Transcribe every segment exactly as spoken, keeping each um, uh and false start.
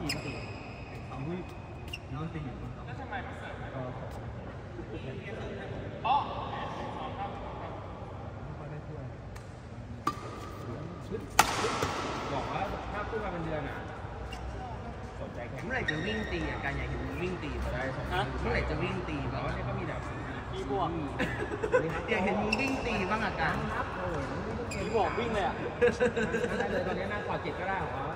ตีก็ตีอุ้ยนี่มันตีอยู่แล้วทำไมมันเสิร์ฟอ๋อบอกว่าถ้าพูดมาเป็นเดือนอ่ะสนใจแข่งเมื่อไหร่จะวิ่งตีอ่ะการอยากเห็นมึงวิ่งตีมาได้เมื่อไหร่จะวิ่งตีเพราะว่าเนี่ยก็มีแบบพี่บวกอยากเห็นมึงวิ่งตีบ้างอ่ะการพี่บวกวิ่งเลยอ่ะได้เลยตอนนี้นั่งกอดจิตก็ได้หรอ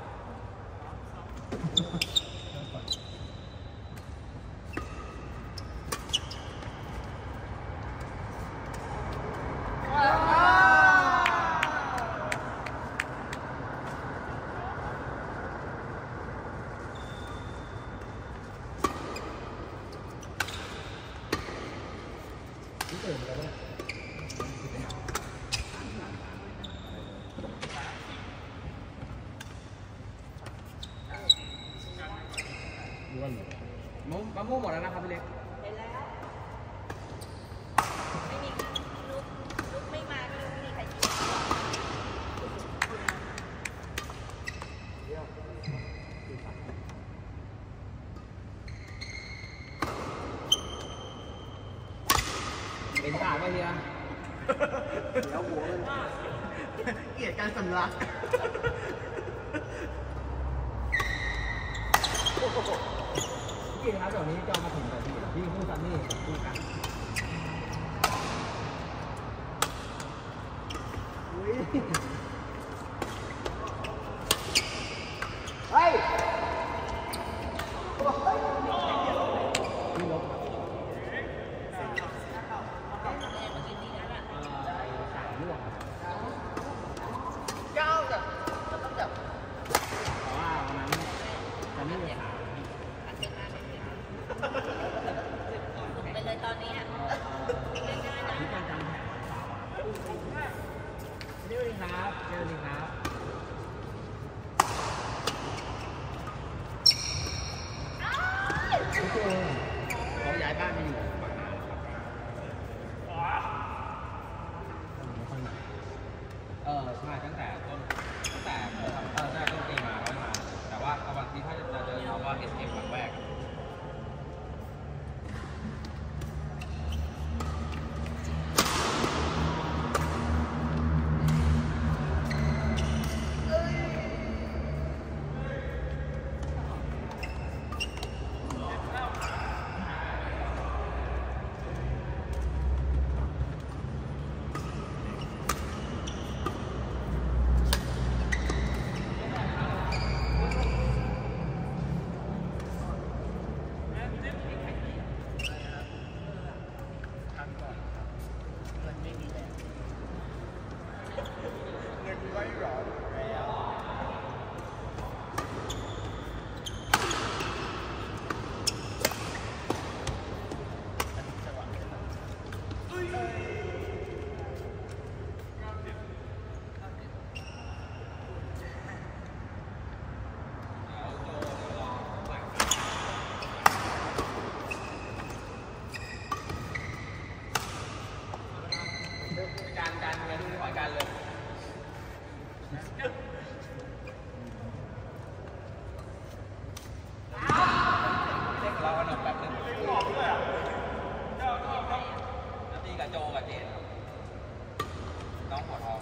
มะม่วงหมดแล้วนะครับพี่เล็กเห็นแล้วไม่มีลุกลุกไม่มาก็ไม่มีใครกินเป็นขาไปเฮียเดี๋ยวหัวมันเกลียดการสำลักพี่ครับเดี๋ยวนี้จะมาถึงแบบนี้พี่พูดซันนี่พูดกันอุ้ยเฮ้ยพี่ลบสามลูกเก้าจับต้องจับเพราะว่าวันนั้นซันนี่เลยขาไปเลยตอนนี้อ่ะง่ายๆนะพี่การจำแผนเดี๋ยวดีครับเดี๋ยวดีครับโอเคเขาย้ายบ้านมาอยู่ฝั่งนั้นเออใช่ตั้งแต่ต้นตั้งแต่เออเออได้ต้นปีมาแล้วมาแต่ว่าตอนที่ถ้าจะเจอเขาว่าเอสเอ็มครั้งแรกการการเงินที่ขอการเลยเล็กเราขนมแบบนึงตีกับโจกับเจนน้องหัวทอง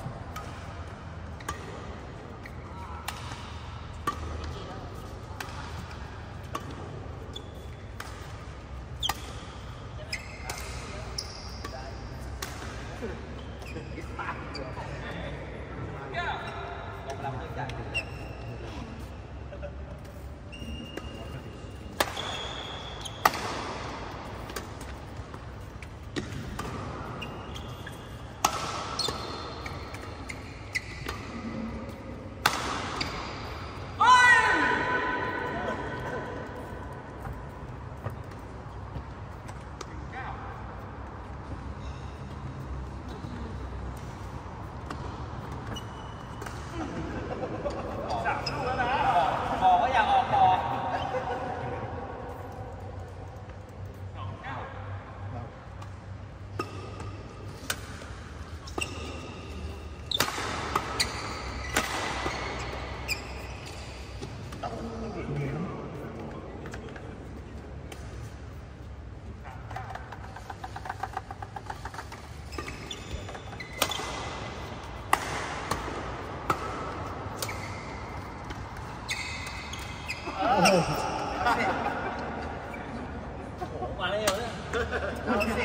อมาเร็วเนี่ยเอาสิ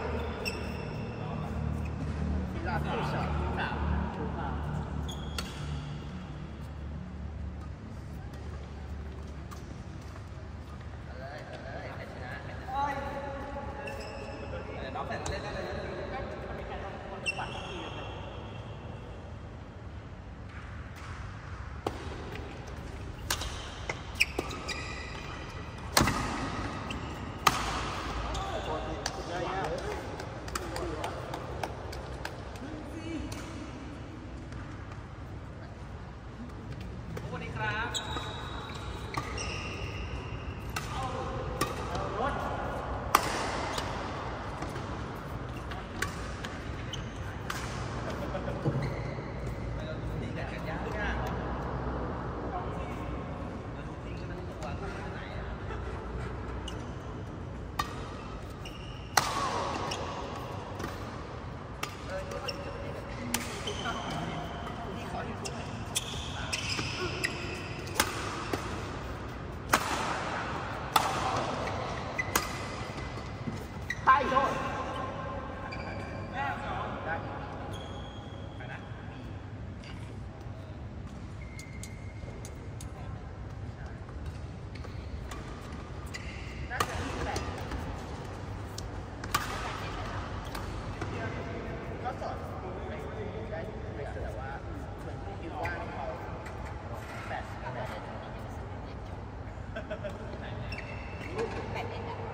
ทีละผู้สาวสาวถูกป่ะน้องแต่เล่นได้เลยก็มีการลงคนปัดทีเลยสวัสดีครับใช่โทษแม่สองได้ไปนะน่าจะที่แปดก็สอนไปได้ไปแต่ว่าเหมือนคิดว่าเขาแปดแปดแปดเอ็ดอะ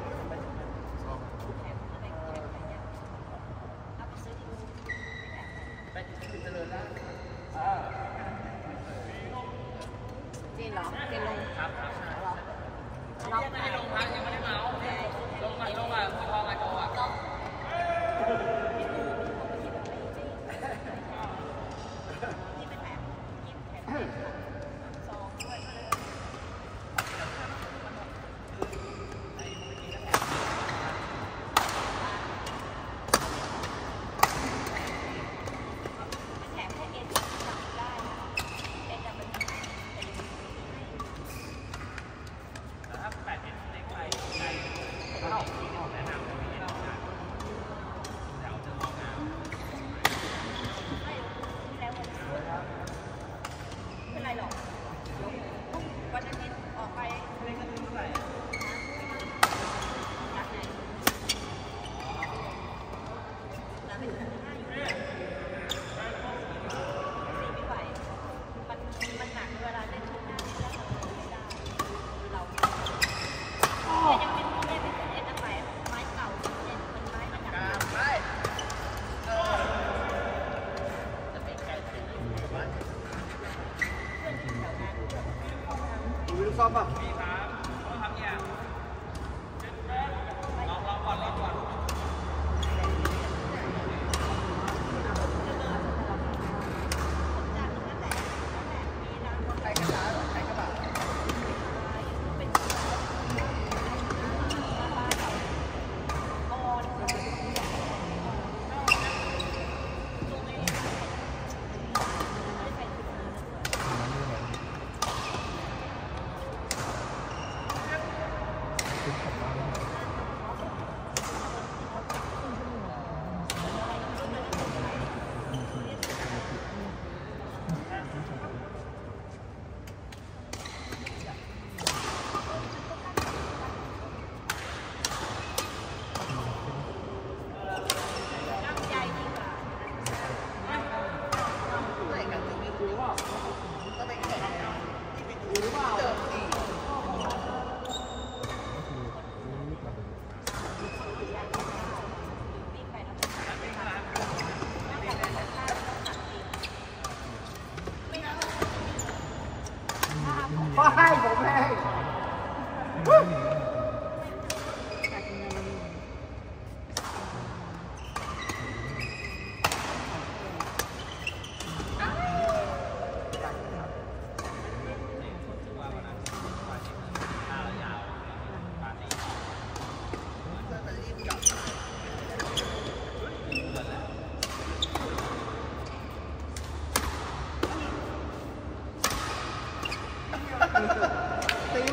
ไปถึงเจริญแล้วอ่าจีนเหรอจีนลงครับครับเหรอยังไม่ได้ลงพักยังไม่ได้เมาลงมาลงมาพอมาโจอ่ะซ้อมป่ะมีครับต้องทำเนี่ยลองลองก่อนลองก่อนใครกระดาษใครกระบะก็ให้ผมให้ตี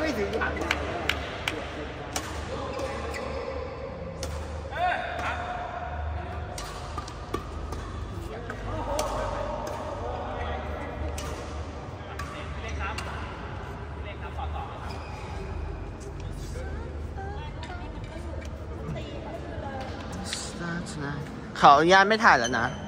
ขออนุญาตไม่ถ่ายแล้วนะ